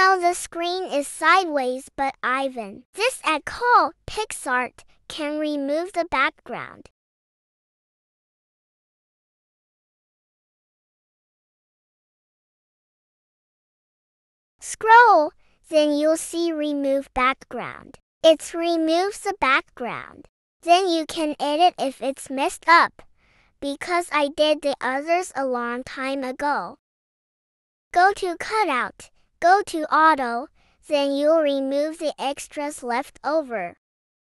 No, the screen is sideways, but Ivan, this te8co PixArt can remove the background. Scroll, then you'll see Remove Background. It removes the background. Then you can edit if it's messed up, because I did the others a long time ago. Go to Cutout, go to Auto, then you'll remove the extras left over.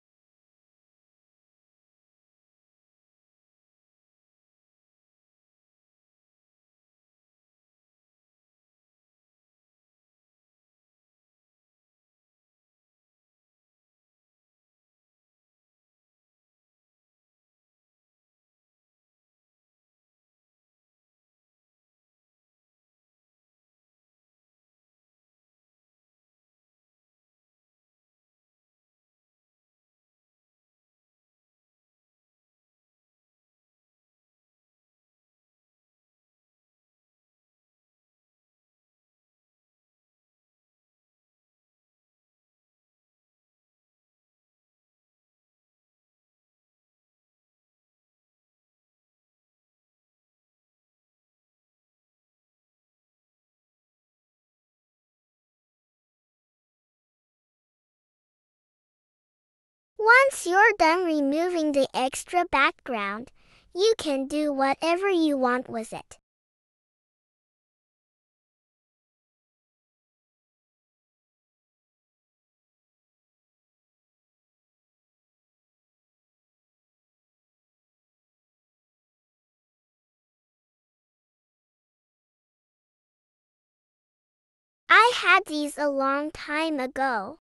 Once you're done removing the extra background, you can do whatever you want with it. I had these a long time ago.